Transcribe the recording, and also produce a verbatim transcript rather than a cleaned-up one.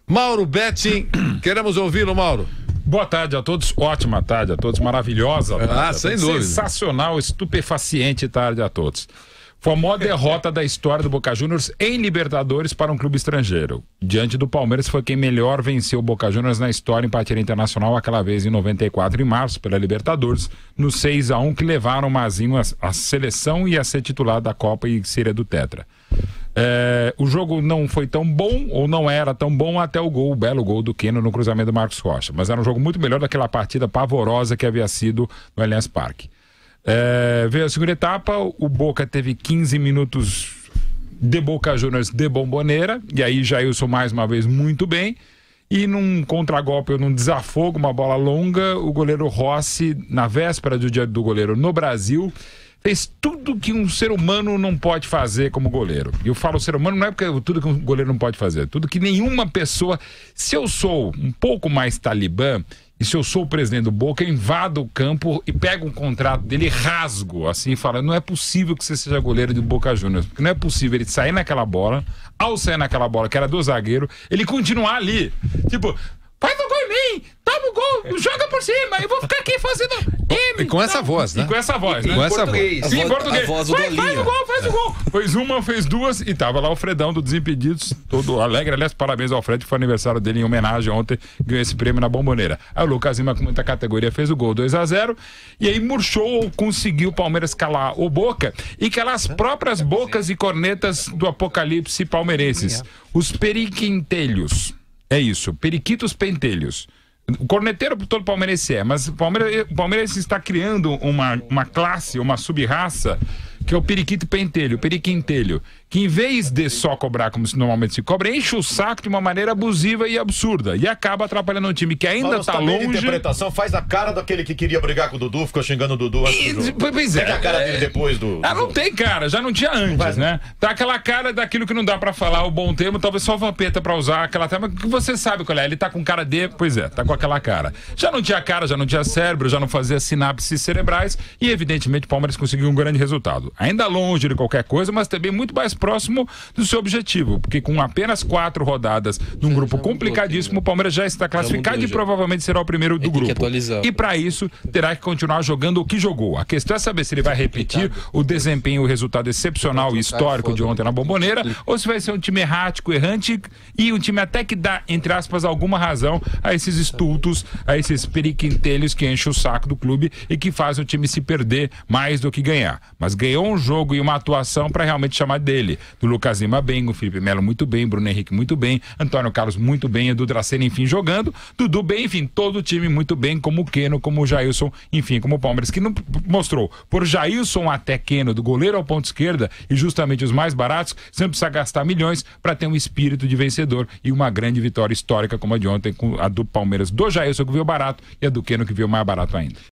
Mauro Betting, queremos ouvi-lo, Mauro. Boa tarde a todos, ótima tarde a todos, maravilhosa tarde ah, a sem todos. dúvida. Sensacional, estupefaciente tarde a todos. Foi a maior derrota da história do Boca Juniors em Libertadores para um clube estrangeiro. Diante do Palmeiras, foi quem melhor venceu o Boca Juniors na história em partida internacional, aquela vez em noventa e quatro, em março, pela Libertadores, no seis a um, que levaram o Mazinho à seleção e a ser titular da Copa e seria do Tetra. É, o jogo não foi tão bom, ou não era tão bom, até o gol, o belo gol do Keno no cruzamento do Marcos Rocha. Mas era um jogo muito melhor daquela partida pavorosa que havia sido no Allianz Parque. É, veio a segunda etapa, o Boca teve quinze minutos de Boca Juniors de bomboneira, e aí Jailson mais uma vez muito bem, e num contragolpe, num desafogo, uma bola longa, o goleiro Rossi, na véspera do dia do goleiro no Brasil, fez tudo que um ser humano não pode fazer como goleiro. E eu falo ser humano não é porque tudo que um goleiro não pode fazer, tudo que nenhuma pessoa... Se eu sou um pouco mais talibã, e se eu sou o presidente do Boca, eu invado o campo e pego um contrato dele e rasgo, assim, falando, não é possível que você seja goleiro do Boca Juniors, porque não é possível ele sair naquela bola, ao sair naquela bola, que era do zagueiro, ele continuar ali, tipo, faz o gol em mim, toma o gol, joga por cima, eu vou ficar aqui fazendo M. E com essa voz, né? E com essa voz, né? Com essa português. voz. Sim, A em voz- português. a voz do Vai, faz Dolinho. o gol, faz o gol. Fez uma, fez duas e tava lá o Fredão do Desimpedidos, todo alegre. Aliás, parabéns ao Fred, que foi aniversário dele em homenagem ontem, ganhou esse prêmio na Bomboneira. Aí o Lucas Lima, com muita categoria, fez o gol dois a zero e aí murchou, conseguiu o Palmeiras calar o Boca e calar as próprias bocas e cornetas do apocalipse palmeirenses. Os periquintelhos. É isso, periquitos pentelhos. O corneteiro todo palmeirense é, mas o Palmeiras, o Palmeiras está criando uma, uma classe, uma sub-raça, que é o periquito pentelho, o periquintelho, que em vez de só cobrar como se normalmente se cobra, enche o saco de uma maneira abusiva e absurda, e acaba atrapalhando um time que ainda Vamos está também de longe... interpretação, faz a cara daquele que queria brigar com o Dudu, ficou xingando o Dudu antes E, do jogo. pois é, Pega a cara dele depois do... Ah, não tem cara, já não tinha antes, né? Tá aquela cara daquilo que não dá pra falar o bom termo, talvez só o Vampeta pra usar aquela termo, que você sabe qual é, ele tá com cara de... Pois é, tá com aquela cara. Já não tinha cara, já não tinha cérebro, já não fazia sinapses cerebrais e evidentemente o Palmeiras conseguiu um grande resultado. Ainda longe de qualquer coisa, mas também muito mais próximo do seu objetivo, porque com apenas quatro rodadas num grupo complicadíssimo, o Palmeiras já está classificado e provavelmente será o primeiro do grupo. E para isso, terá que continuar jogando o que jogou. A questão é saber se ele vai repetir o desempenho, o resultado excepcional e histórico de ontem na Bomboneira, ou se vai ser um time errático, errante e um time até que dá, entre aspas, alguma razão a esses estultos, a esses periquintelhos que enchem o saco do clube e que fazem o time se perder mais do que ganhar. Mas ganhou um jogo e uma atuação para realmente chamar dele. Do Lucas Lima bem, o Felipe Melo muito bem, Bruno Henrique muito bem, Antônio Carlos muito bem, Edu Dracena, enfim, jogando, Dudu bem, enfim, todo o time muito bem, como o Keno, como o Jailson, enfim, como o Palmeiras, que não mostrou por Jailson até Keno, do goleiro ao ponto esquerda, e justamente os mais baratos, você não precisa gastar milhões para ter um espírito de vencedor e uma grande vitória histórica como a de ontem, com a do Palmeiras do Jailson, que veio barato, e a do Keno, que veio mais barato ainda.